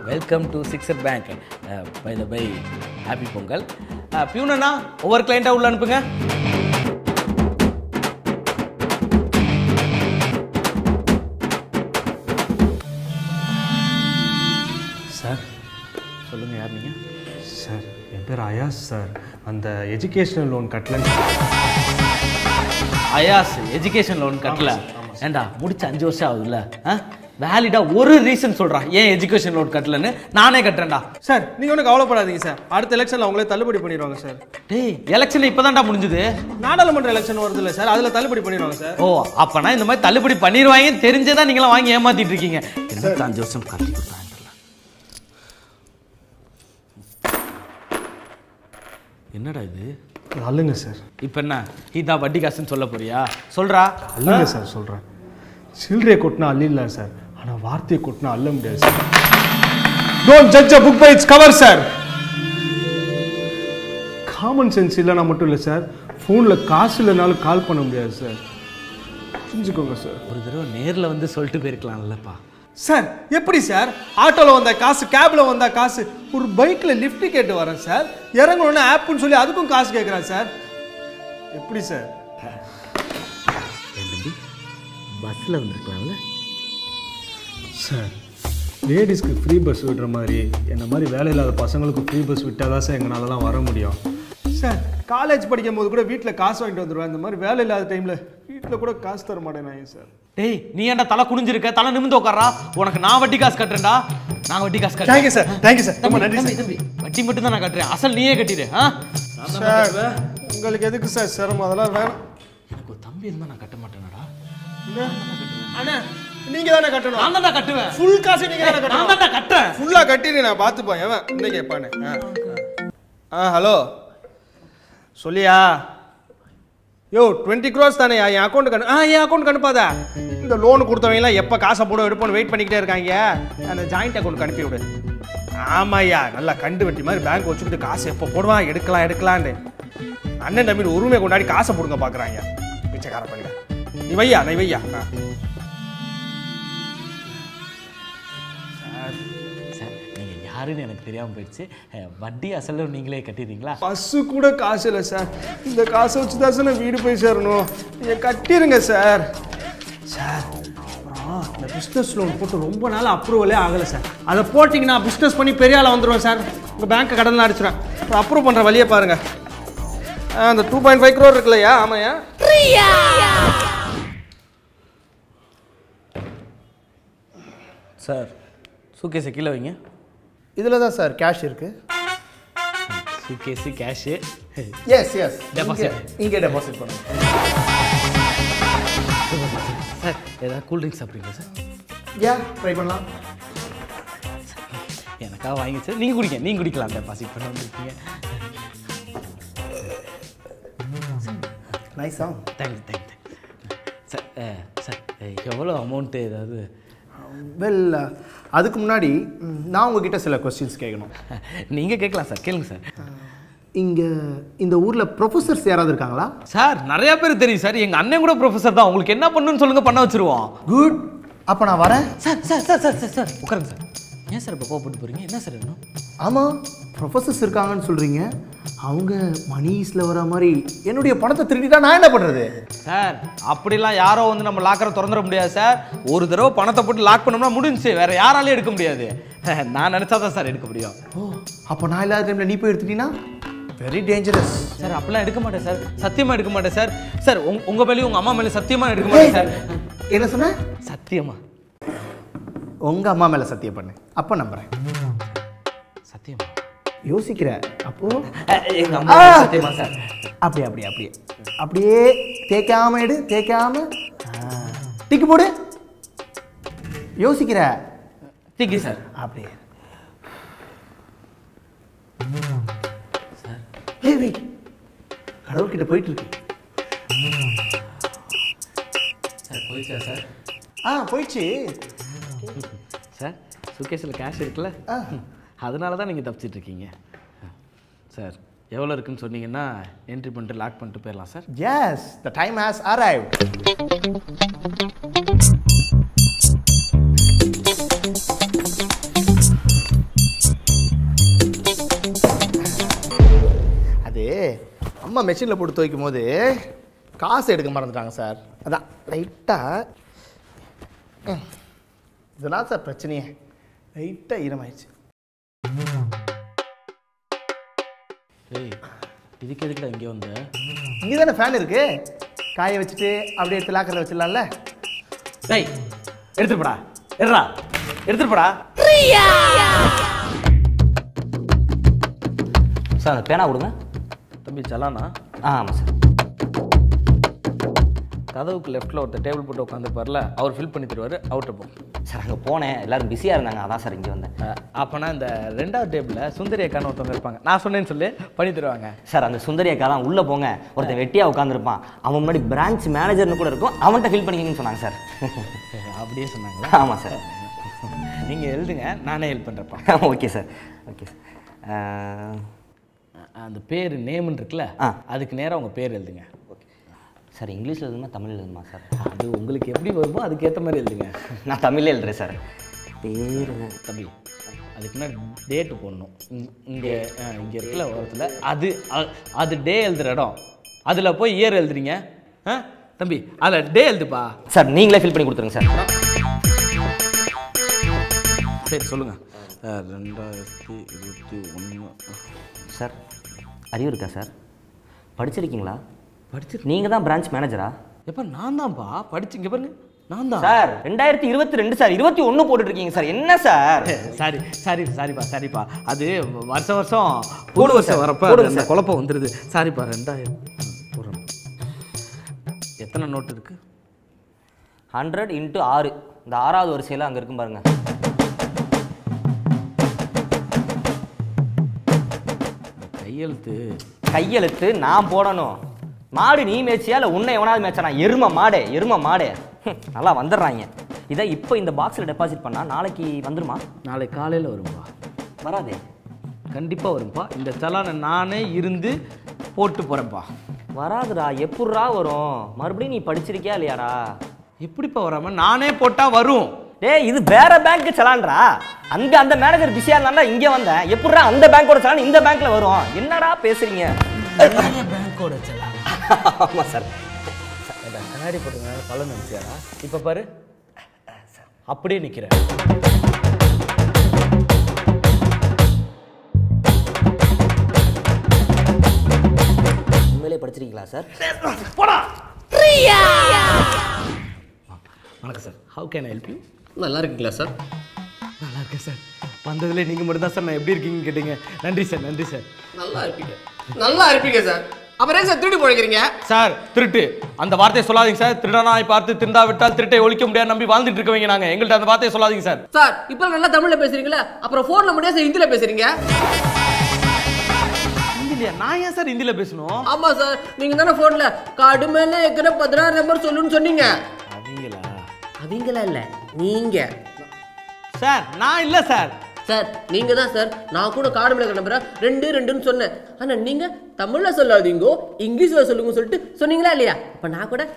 Welcome to sixer bank. By the by happy Pongal. பியூனா ஒவ்வொரு கிளைண்ட்டாக உள்ள அனுப்புங்க. சார் சொல்லுங்கள், யார் நீங்கள்? சார் என் பேர் அயாஸ் சார். அந்த எஜுகேஷனல் லோன் கட்டலன்னு. அயாஸ் எஜுகேஷன் லோன் கட்டல? ஏண்டா முடிச்சு 5 வருஷம் ஆகுதுல்ல, வேலிடா ஒரு ரீசன் சொல்கிறான் ஏன் எஜுகேஷன் லோன் கட்டலன்னு. நானே கட்டுறேன்டா. சார் நீங்கள் ஒன்றும் கவலைப்படாதீங்க சார், அடுத்த எலெக்ஷனில் அவங்களே தள்ளுபடி பண்ணிடுவாங்க சார். டேய், எலெக்ஷன் இப்போ தான்டா முடிஞ்சுது. நாடாளுமன்ற எலெக்ஷன் வருது இல்லை சார், அதில் தள்ளுபடி பண்ணிடுவாங்க சார். ஓ, அப்போனா இந்த மாதிரி தள்ளுபடி பண்ணிடுவாங்கன்னு தெரிஞ்சதான் நீங்களாம் வாங்கி ஏமாத்திட்டு இருக்கீங்க. 5 வருஷம் கட்டி கொடுத்தாங்க. என்னடா இது? அல்லுங்க சார். இப்போ என்ன இதான் வட்டி காசுன்னு சொல்ல போறியா? சொல்றா. அல்லுங்க சார், சொல்கிறேன். சில்லறையை கொட்டினா அல்ல சார், ஆனால் வார்த்தையை கொட்டினா அல்ல முடியாது sir. Don't judge a book by its cover sir. Common sense இல்லைனா மட்டும் இல்லை சார், ஃபோனில் காசு இல்லைனாலும் கால் பண்ண முடியாது சார். புரிஞ்சுக்கோங்க சார். ஒரு தடவை நேரில் வந்து சொல்லிட்டு போயிருக்கலாம்லப்பா. சார் எப்படி சார்? ஆட்டோவில் வந்த காசு, கேபில் வந்த காசு, ஒரு பைக்கில் லிஃப்ட் கேட்டு வரேன் சார், இறங்கணுன்னு ஆப்புன்னு சொல்லி அதுக்கும் காசு கேட்குறேன் சார். எப்படி சார்? பஸ்ஸில் வந்துருக்கலாம்ல சார். லேடிஸ்க்கு ஃப்ரீ பஸ் விடுற மாதிரி என்ன மாதிரி வேலை இல்லாத பசங்களுக்கு ஃப்ரீ பஸ் விட்டால் தான் சார் எங்களாலலாம் வர முடியும் சார். காலேஜ் படிக்கும் போது கூட வீட்டில் காசு வாங்கிட்டு வந்துடுவேன். இந்த மாதிரி வேலை இல்லாத டைமில் வீட்டில் கூட காசு தர மாட்டேன் சார். டேய், நீ ஏன்டா தலை குனிஞ்சிருக்க? தலை நிமிந்து உட்காரா. உனக்கு நான் வட்டி காசு கட்டுறேன்டா. நான் வட்டி காசு கட்டுறேன். தேங்க்யூ சார், தேங்க்யூ சார், ரொம்ப நன்றி சார். தம்பி, வட்டி மட்டும் தான் நான் கட்டுறேன், அசல் நீயே கட்டிடு. சார் உங்களுக்கு எதுக்கு சார் சிரமம்? அதெல்லாம் வேணும். எனக்கு ஒரு தம்பி இருந்தால் நான் கட்ட மாட்டேனடா. அண்ணா நீங்க தானே கட்டணும். நான் தான்டா கட்டுவேன். ஃபுல் காசு நீங்க தானே கட்டணும். நான் தான்டா கட்டுறேன். ஃபுல்லா கட்டிடு, நான் பார்த்துப்பேன். எவன் என்ன கேட்பானே. ஹலோ சொல்லியா? யோ 20 crores தானே என் அக்கௌண்ட்டுக்கு என் அக்கௌண்ட்டுக்கு அனுப்பாத. இந்த லோனு கொடுத்தவங்கலாம் எப்போ காசை போட எடுப்போன்னு வெயிட் பண்ணிக்கிட்டே இருக்காங்க. அந்த ஜாயிண்ட் அக்கௌண்ட்டுக்கு அனுப்பி விடு. ஆமாய்யா, நல்லா கண்டு வெட்டி மாதிரி பேங்க் வச்சுக்கிட்டு காசு எப்போ போடுவான் எடுக்கலான்னு அண்ணன் தம்பி உரிமை கொண்டாடி காசை போடுங்க பார்க்குறாங்க. பிச்சைக்கார பண்ணுங்க. நீ வையா. யாருன்னு எனக்கு தெரியாமல் போயிடுச்சு. வட்டி அசலும் நீங்களே கட்டிடுறீங்களா? பஸ்ஸு கூட காசு இல்லை சார். இந்த காசை வச்சு தான் சார் நான் வீடு போய் சேரணும். நீங்கள் கட்டிடுங்க சார். சார் அப்புறம் இந்த பிஸ்னஸ் லோன் போட்டு ரொம்ப நாள் அப்ரூவலே ஆகலை சார். அதை போட்டிங்கன்னா பிஸ்னஸ் பண்ணி பெரிய ஆளாக வந்துடுவேன் சார். உங்கள் பேங்க்கை கடனில் அடிச்சிடுவேன். அப்புறம் அப்ரூவ் பண்ணுற வழியை பாருங்கள். அந்த 2.5 crore இருக்குல்லையா? ஆமாய்யா. சார், சூக்கேஸை கீழே வைங்க. இதில் தான் சார் கேஷ் இருக்குது. Suitcase, cash. Yes deposit. இங்கே டெபாசிட் பண்ணுங்க சார். ஏதாவது கூல்ட்ரிங்க்ஸ் சாப்பிட்றீங்களா சார்? ட்ரை பண்ணலாம். எனக்காக வாங்கி சார். நீங்கள் குடிங்க, நீங்கள் குடிக்கலாம். டெபாசிட் பண்ண வந்துருக்கீங்க. நைஸா? Thank you sir. சார் எவ்வளோ அமௌண்ட்டு ஏதாவது? வெல், அதுக்கு முன்னாடி நான் உங்ககிட்ட சில கொஸ்டின்ஸ் கேட்கணும். நீங்கள் கேட்கலாம் சார், கேளுங்க சார். இங்கே இந்த ஊரில் ப்ரொஃபஸர்ஸ் யாராவது இருக்காங்களா? சார் நிறையா பேர் தெரியும் சார். எங்கள் அண்ணன் கூட ப்ரொஃபஸர் தான். உங்களுக்கு என்ன பண்ணுன்னு சொல்லுங்கள், பண்ண வச்சுருவோம். குட். அப்போ நான் வரேன். சார் உட்காருங்க சார். ஏன் சார் இப்போ கோவப்பட்டு போகிறீங்க? என்ன சார் வேணும்? ஆமாம், ப்ரொஃபஸர்ஸ் இருக்காங்கன்னு சொல்கிறீங்க. அவங்க மணிஸில் வர மாதிரி என்னுடைய பணத்தை திருடிட்டா நான் என்ன பண்ணுறது? சார் அப்படிலாம் யாரோ வந்து நம்ம லாக்கரை திறந்துட முடியாது சார். ஒரு தடவை பணத்தை போட்டு லாக் பண்ணோம்னா முடிஞ்சிச்சு. வேறு யாராலையும் எடுக்க முடியாது. நான் நினச்சா தான் சார் எடுக்க முடியும். ஓ, அப்போ நான் இல்லாத டைமில் நீ போய் எடுத்துட்டீங்கன்னா வெரி டேஞ்சரஸ். சார் அப்படிலாம் எடுக்க மாட்டேன் சார். சத்தியமாக எடுக்க மாட்டேன் சார். சார் உங்கள் மேலேயும் உங்கள் அம்மா மேலே சத்தியமாக எடுக்க மாட்டேன் சார். என்ன சொன்ன? சத்தியமா? உங்கள் அம்மா மேலே சத்தியம் பண்ணு, அப்போ நம்புகிறேன். சத்தியமா? யோசிக்கிற அப்போ? எங்கள் அம்மா சத்தியமா சார்? அப்படியே தேய்க்காம எடு, தேய்க்காம டிக்கு போடு. யோசிக்கிற? டிக்கு சார். அப்படியே சார். வெயிட், கடவுள்கிட்ட போயிட்டு இருக்கு சார். போயிடுச்சா சார்? போயிடுச்சு சார். சுகேஷில் கேஷ் இருக்குல்ல, அதனால தான் நீங்கள் தப்பிச்சிட்டு இருக்கீங்க சார். எவ்வளோ இருக்குன்னு சொன்னீங்கன்னா என்ட்ரி பண்ணிட்டு லாக் பண்ணிட்டு போயிடலாம் sir. Yes, the time has arrived. மெஷினில் போட்டு துவைக்கும் போது காசு எடுக்க மறந்துட்டாங்க சார். அதான் லைட்டாக இதெல்லாம் சார் பிரச்சனையே. லைட்டாக ஈரமாயிடுச்சு. ஏய், இதுக்கு எதுக்குடா இங்கே வந்த? இங்கே தானே ஃபேன் இருக்கு, காய வச்சுட்டு அப்படியே எடுத்து லாக்கரில் வச்சிடலாம்ல. டேய், எடுத்துட்டு போடா. எடுத்துட்டு போடா. சார் பேனா கொடுங்க. தம்பி சலானா? ஆமாம் சார். கதவுக்கு லெஃப்ட்டில் ஒருத்தர் டேபிள் போட்டு உட்காந்துருப்பார்ல, அவர் ஃபில் பண்ணி தருவார். அவர்கிட்ட போ. சார் அங்கே போனேன், எல்லோரும் பிஸியாக இருந்தாங்க, அதான் சார் இங்கே வந்தேன். அப்போனா இந்த 2வது டேபிளில் சுந்தரி அக்கான்னு ஒருத்தவங்க இருப்பாங்க, நான் சொன்னேன்னு சொல்லி பண்ணி தருவாங்க. சார் அந்த சுந்தரி அக்கா தான் உள்ளே போங்க, ஒருத்தன் வெட்டியாக உட்காந்துருப்பான், அவன் முன்னாடி பிரான்ச் மேனேஜர்னு கூட இருக்கும், அவன்கிட்ட ஃபில் பண்ணிக்கிங்கன்னு சொன்னாங்க சார். அப்படியே சொன்னாங்களா? ஆமாம் சார். நீங்கள் எழுதுங்க, நானே ஹெல்ப் பண்ணுறப்பா. Okay sir. Okay sir. அந்த பேர் நேம்னு இருக்குல்ல, அதுக்கு நேராக உங்கள் பேர் எழுதுங்க. Okay sir. இங்கிலீஷில் எழுதுமா தமிழில் எழுதுமா சார்? அது உங்களுக்கு எப்படி வருமோ அதுக்கேற்ற மாதிரி எழுதுங்க. நான் தமிழே எழுதுறேன் சார். பேர் தம்பி, அதுக்குன்னா டேட்டு போடணும். இங்கே இருக்குல்ல ஓரத்தில், அது டே எழுதுகிற இடம், அதில் போய் இயர் எழுதுறீங்க. தம்பி அதில் டே எழுதுப்பா. சார் நீங்களே ஃபில் பண்ணி கொடுத்துருங்க சார். சரி சொல்லுங்கள். 2021 சார். அறிவு இருக்கா சார்? படிச்சிருக்கீங்களா? நீங்கள் தான் பிரான்ச் மேனேஜரா? எப்போ நான் தான்ப்பா படிச்சுங்க பாருங்க, நான் தான் சார். 2022 சார், 21 போட்டுட்ருக்கீங்க சார், என்ன சார்? சரிப்பா. அது வருஷம் போடு வருஷம் வரப்போ அந்த குழப்பம் வந்துடுது. சாரிப்பா. 2000 போடுறோம். எத்தனை நோட்டு இருக்கு? 100 × 6. இந்த 6வது வரிசையில் அங்கே இருக்கும் பாருங்க. கையெழுத்து நான் போடணும். மாடு நீ மேய்ச்சியா இல்லை உன்னை எவனாவது மேய்ச்சானா? எருமை மாடு. நல்லா வந்துடுறாங்க. இதை இப்போ இந்த பாக்ஸில் டெபாசிட் பண்ணால் நாளைக்கு வந்துடுமா? நாளைக்கு காலையில் வரும்பா. வராதே? கண்டிப்பாக வரும்பா. இந்த சலானை நானே இருந்து போட்டு போகிறேன்ப்பா. வராதுடா. எப்பட்றா வரும்? மறுபடியும் நீ படிச்சிருக்கியா இல்லையாடா? எப்படிப்பா வராமல் நானே போட்டால் வரும். டேய், இது வேற பேங்க் சலான்டா. அங்க அந்த மேனேஜர் பிஸியா இருந்தா இங்க வந்தேன். எப்படிடா அந்த பேங்கோட சலான் இந்த பேங்க்ல வரும்? என்னடா பேசுறீங்க? பேங்கோட சலான்? ஆமா சார். கண்ணாடி போட்டுங்க, பலன் நினைச்சியாரா? இப்ப பாரு, அப்படியே நிக்கிறேன். உண்மையிலே படிச்சிருக்கீங்களா சார்? போடா. வணக்கம் sir. How can I help you? நல்லா இருக்கீங்களா சார்? நல்லா இருக்கேன் சார். வந்ததுல நீங்கள் மட்டும் தான் சார் நான் எப்படி இருக்கீங்கன்னு கேட்டீங்க. நன்றி சார். நல்லா இருப்பீங்க சார். அப்புறம் ஏன் சார் திருட்டு போய்க்கிறீங்க? சார் திருட்டு அந்த வார்த்தையை சொல்லாதீங்க சார். திருடனாய் பார்த்து திருடா விட்டால் திருட்டை ஒழிக்க முடியாது நம்பி வாழ்ந்துட்டு இருக்கவங்க நாங்கள். எங்கள்கிட்ட அந்த வார்த்தையை சொல்லாதீங்க சார். சார் இப்போ நல்லா தமிழில் பேசுறீங்களா? அப்புறம் ஃபோனில் முடியாது சார் ஹிந்தியில் பேசுறீங்க. ஹிந்திலையா? நான் ஏன் சார் ஹிந்தியில் பேசணும்? ஆமாம் சார், நீங்கள் தானே ஃபோனில் கடுமையில இருக்கிற 16 நம்பர் சொல்லுன்னு சொன்னீங்க. அவங்களா இல்லை நீங்கள் சார். நான் இல்லை சார். சார் நீங்க தான் சார். நான் கூட கார்டு மேல நம்புறேன் 2 சொன்னேன். ஆனா நீங்க தமிழ்ல சொல்லாதீங்க இங்கிலீஷ்ல சொல்லுங்க சொல்லிட்டு சொன்னீங்களா இல்லையா? அப்ப நான் கூட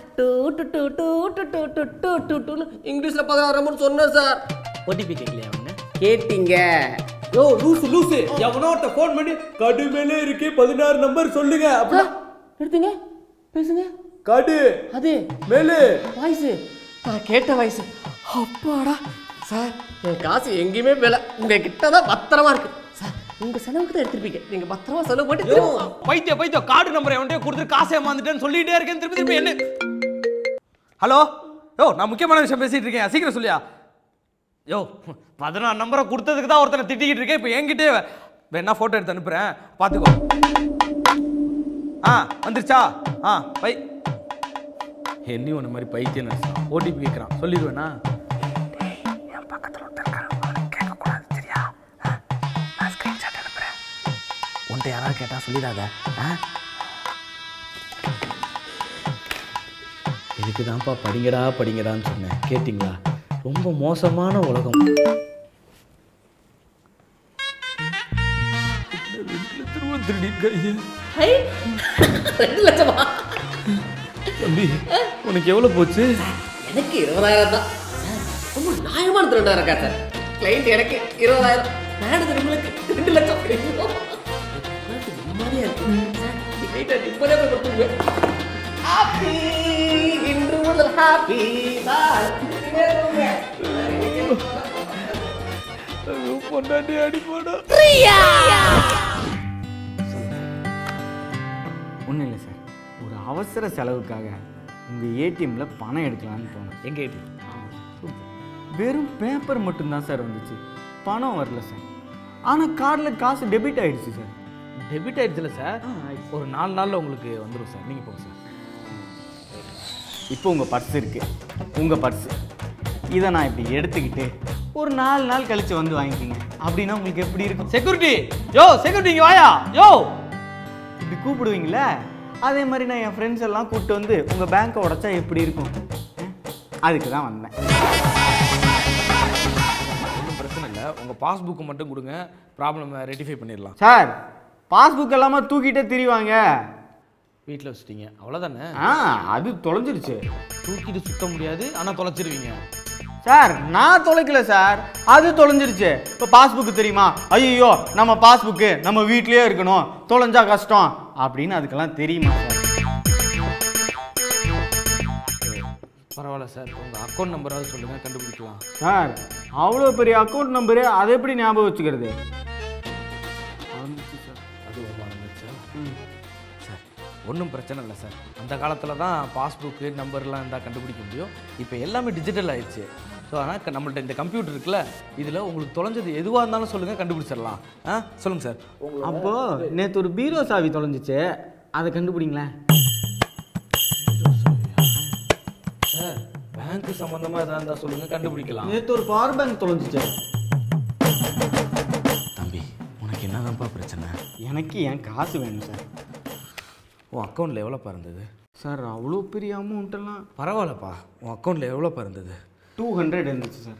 2 இங்கிலீஷ்ல 16 நம்பர் சொன்னேன் சார். ஓடிபி கேட்கலையா? அவங்க கேட்டீங்க. யோ லூசு எவனோட்ட ஃபோன் பண்ணி கடு மேலே இருக்கு 16 நம்பர் சொல்லுங்க அப்படி எடுத்துங்க பேசுங்க. கடு அது மேலே வாய்ஸ் நான் கேட்ட வாய்ஸ். அப்பாடா சார், என் காசு எங்கேயுமே மேல உங்க கிட்ட தான் பத்திரமா இருக்கு சார். உங்க செலவுக்கு தான் எடுத்துருப்பீங்க. நீங்க பத்திரமா செலவு போட்டு பைத்தியம் கார்டு நம்பரை அவன்கிட்ட கொடுத்துட்டு காசை ஏமாந்துட்டேன்னு சொல்லிட்டே இருக்கேன். திருப்பி என்ன? ஹலோ யோ, நான் முக்கியமான விஷயம் பேசிட்டு இருக்கேன், சீக்கிரம் சொல்லியா. யோ 16 நம்பரை கொடுத்ததுக்கு தான் ஒருத்தனை திட்டிக்கிட்டு இருக்கேன். இப்போ என்கிட்டே வேணா ஃபோட்டோ எடுத்து அனுப்புகிறேன், பார்த்துக்கோ. வந்துருச்சா? பை என்னையும் ஒன்று மாதிரி பைத்தியம் நினைச்சான். ஓடிபி கேட்குறான், சொல்லிடுவேண்ணா. என் பக்கத்தில் ஒருத்தர் இருக்கான், அவனுக்கு கேட்கக்கூடாது சரியா? நான் ஸ்க்ரீன்ஷாட் அனுப்புகிறேன். உன்ட்ட யாராவது கேட்டால் சொல்லிடாத. இதுக்கு தான்ப்பா படிங்கடான்னு சொன்னேன், கேட்டிங்களா? ரொம்ப மோசமான உலகம். 2 லட்சமா? தம்பி உனக்கு எவ்வளோ போச்சு? எனக்கு 20,000 தான். ரொம்ப நியாயமான 2,000 இருக்கா சார்? கிளைண்ட் எனக்கு 20,000, மேனேஜர் உங்களுக்கு 2 லட்சம். நிம்மதியா இருக்கு சார். இப்போதே போய் கொடுத்துருவேன். ஹாப்பி இன்று முதல் ஹாப்பி சார். பொண்டாட்டி அடிப்போடா. ஒன்றும் இல்லை சார், ஒரு அவசர செலவுக்காக உங்கள் ஏடிஎம்மில் பணம் எடுக்கலான்னு போனேன். எங்கள் ஏடிஎம் வெறும் பேப்பர் மட்டும்தான் சார் வந்துச்சு, பணம் வரல சார். ஆனால் கார்டில் காசு டெபிட் ஆகிடுச்சு சார். டெபிட் ஆயிடுச்சுல சார், ஒரு 4 நாளில் உங்களுக்கு வந்துடும் சார். நீங்கள் போங்க சார். இப்போ உங்கள் பர்ஸ் இருக்குது, உங்கள் பர்ஸு இதை நான் இப்படி எடுத்துக்கிட்டு ஒரு 4 நாள் கழித்து வந்து வாங்கிக்கிங்க அப்படின்னா உங்களுக்கு எப்படி இருக்கும்? செக்யூரிட்டி, யோ செக்யூரிட்டி இங்கே வாயா. யோ இப்படி கூப்பிடுவீங்களே, அதே மாதிரி நான் என் ஃப்ரெண்ட்ஸ் எல்லாம் கூப்பிட்டு வந்து உங்கள் பேங்க்கை உடச்சா எப்படி இருக்கும்? அதுக்கு தான் வந்தேன். ஒன்றும் பிரச்சனை இல்லை, உங்கள் பாஸ்புக்கு மட்டும் கொடுங்க, ப்ராப்ளம் ரெட்டிஃபை பண்ணிடலாம். சார், பாஸ்புக் எல்லாமே தூக்கிட்டே திரிவாங்க. வீட்டில் வச்சுட்டீங்க அவ்வளோதானே? அது தொலைஞ்சிருச்சு. தூக்கிட்டு சுத்த முடியாது, ஆனால் தொலைச்சிருவீங்க. சார், நான் தொலைக்கல சார், அது தொலைஞ்சிருச்சு. இப்போ பாஸ்புக்கு தெரியுமா? ஐயோ, நம்ம பாஸ்புக்கு நம்ம வீட்லயே இருக்கணும், தொலைஞ்சா கஷ்டம் அப்படின்னு அதுக்கெல்லாம் தெரியுமா சார்? பரவாயில்ல சார், உங்கள் அக்கௌண்ட் நம்பராவது சொல்லுங்கள், கண்டுபிடிக்கலாம். சார், அவ்வளோ பெரிய அக்கௌண்ட் நம்பரு அதை எப்படி ஞாபகம் வச்சுக்கிறது? அது ஒரு வந்துச்சா? சார் ஒன்றும் பிரச்சனை இல்லை சார். அந்த காலத்தில் தான் பாஸ்புக்கு நம்பர்லாம் இருந்தால் கண்டுபிடிக்க முடியும். இப்போ எல்லாமே டிஜிட்டல் ஆயிடுச்சு. ஸோ ஆனால் நம்மள்ட்ட இந்த கம்ப்யூட்டர் இருக்குல்ல, இதில் உங்களுக்கு தொலைஞ்சது எதுவாக இருந்தாலும் சொல்லுங்கள், கண்டுபிடிச்சிடலாம். சொல்லுங்கள் சார். அப்போது நேற்று ஒரு பீரோ சாவி தொலைஞ்சிச்சு, அதை கண்டுபிடிங்களேன். சார் பேங்க்கு சம்மந்தமாக எதாவது இருந்தால் சொல்லுங்கள், கண்டுபிடிக்கலாம். நேற்று ஒரு பவர் பேங்க் தொலைஞ்சிச்சு. தம்பி, உனக்கு என்னதான்ப்பா பிரச்சனை? எனக்கு என் காசு வேணும் சார். உன் அக்கௌண்ட்டில் எவ்வளோப்பா இருந்தது? சார், அவ்வளோ பெரிய அமௌண்ட்டெல்லாம் பரவாயில்லப்பா, உன் அக்கௌண்ட்டில் எவ்வளோப்பா இருந்தது? 200 இருந்துச்சு சார்.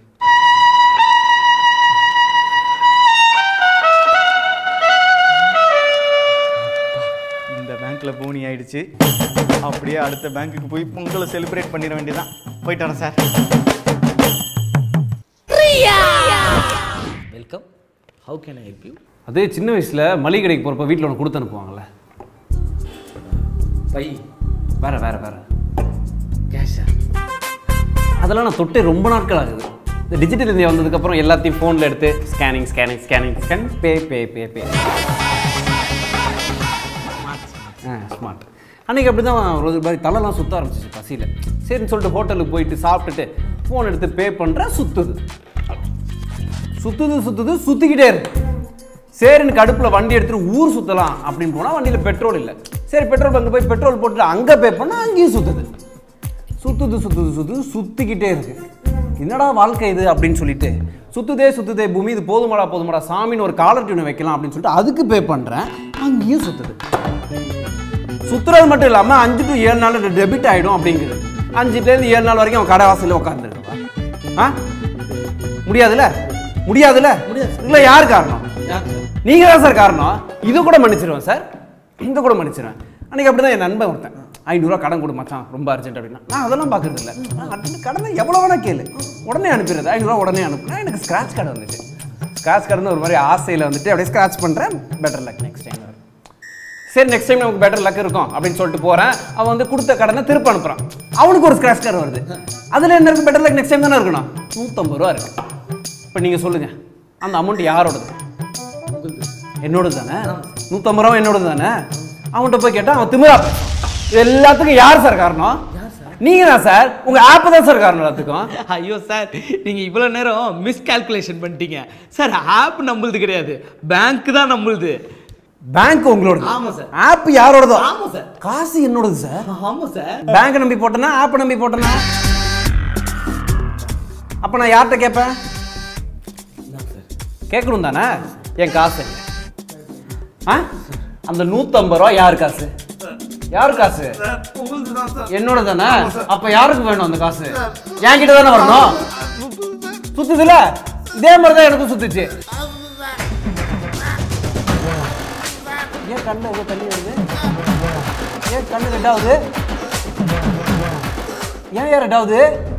இந்த பேங்க்கில் போனி ஆயிடுச்சு. அப்படியே அடுத்த பேங்க்குக்கு போய் பொங்கலை செலிப்ரேட் பண்ணிட வேண்டியதான். போயிட்டு வரேன் sir. Welcome, how can I help you? அதே சின்ன வயசில் மளிகை கடைக்கு போகிறப்ப வீட்டில் ஒன்று கொடுத்து அனுப்புவாங்கள்ல, பை வேற வேற வேற கேஷா? அதெல்லாம் நான் தொட்டே ரொம்ப நாட்கள் ஆகுது. இந்த டிஜிட்டல் இந்தியா வந்ததுக்கப்புறம் எல்லாத்தையும் ஃபோனில் எடுத்து scanning scanning scanning scan pay pay pay pay. Smart. அன்றைக்கி அப்படி தான் ஒரு மாதிரி தலைலாம் சுற்ற ஆரம்பிச்சிச்சு பசியில். சரின்னு சொல்லிட்டு ஹோட்டலுக்கு போயிட்டு சாப்பிட்டுட்டு ஃபோன் எடுத்து பே பண்ணுறேன். சுற்றுது சுற்றுது சுற்றுது சுற்றிக்கிட்டே இருக்கு. சரின்னு கடுப்பில் வண்டி எடுத்துகிட்டு ஊர் சுற்றலாம் அப்படின்னு போனால் வண்டியில் பெட்ரோல் இல்லை. சரி, பெட்ரோல் பங்கு போய் பெட்ரோல் போட்டுட்டு அங்கே பே பண்ணால் அங்கேயும் சுற்றுது சுற்றுது சுற்றுது சுற்றுது சுற்றிக்கிட்டே இருக்கு. என்னடா வாழ்க்கை இது அப்படின்னு சொல்லிட்டு சுற்றுதே பூமி, இது போதுமாடா சாமின்னு ஒரு காலர் டியூனை வைக்கலாம் அப்படின்னு சொல்லிட்டு அதுக்கு பே பண்ணுறேன். அங்கேயும் சுற்றுது. சுற்றுறது மட்டும் இல்லாமல் 5 to 7 நாள் டெபிட் ஆகிடும் அப்படிங்குது. 5 to 7 நாள் வரைக்கும் அவன் கடை வாசலில் உட்காந்துருக்கா? முடியாதுல்ல இல்லை. யார் காரணம்? நீங்கள் தான் சார் காரணம். இது கூட மன்னிச்சிருவேன் சார், இந்த கூட மன்னிச்சிருவேன். அன்றைக்கி அப்படி தான் என் நண்பன் ஒருத்தன் 500 ரூபா கடன் கொடு மச்சான், ரொம்ப அர்ஜென்ட் அப்படின்னா. நான் அதெல்லாம் பார்க்குறது இல்லை. கடனை எவ்வளோ வேணால் கேளு, உடனே அனுப்பிடுறது. 500 ரூபா உடனே அனுப்புனா எனக்கு ஸ்க்ராட்ச் கார்டு வந்துச்சு. ஸ்க்ராட்ச் கார்டுன்னு ஒரு மாதிரி ஆசையில் வந்துட்டு அப்படியே ஸ்க்ராட்ச் பண்ணுறேன். Better luck next time. சரி, நெக்ஸ்ட் டைம் நமக்கு பெட்டர் லக் இருக்கும் அப்படின்னு சொல்லிட்டு போகிறேன். அவன் வந்து கொடுத்த கடனை திருப்ப அனுப்புகிறான். அவனுக்கு ஒரு ஸ்க்ராட்ச் கார்டு வருது. அதில் என்ன இருக்குது? பெட்டர் லக் நெக்ஸ்ட் டைம் தானே இருக்கணும். 150 ரூபா இருக்குது. இப்போ நீங்கள் சொல்லுங்கள், அந்த அமௌண்ட் யாரோடது? என்னோடது தானே. 150 ரூபா என்னோடது தானே. அவன்கிட்ட போய் கேட்டால் அவன் திமிரா. எல்லாத்துக்கும் யார் சார் காரணம்? நீங்க தான் சார். உங்க ஆப் தான் சார் காரணம் எல்லாத்துக்கும். ஐயோ சார், நீங்க இவ்வளவு நேரம் மிஸ்கால்குலேஷன் பண்ணிட்டீங்க சார். ஆப் நம்மளுது கிடையாது, பேங்க் தான் நம்மளுது. பேங்க் உங்களோட? ஆமா சார். ஆப் யாரோடதோ? ஆமா சார். காசு என்னோடது சார். ஆமா சார். பேங்க் நம்பி போட்டனா ஆப் நம்பி போட்டனா? அப்ப நான் யார்கிட்ட கேட்பேன்? கேட்கணும் தானே. என் காசு அந்த 150 ரூபா யார் காசு? யாரு காசு? என்னோட தானே. அப்ப யாருக்கு வேணும் அந்த காசு? என்கிட்ட தானே வரணும். சுத்துதுல இதே மாதிரிதான் எனக்கும் சுத்துச்சு. ஏன் கண்ணு எவ்வளவு தண்ணி வருது? ஏன் கண்ணு ரெட்டாவது? ஏன் ரெட்டாவது?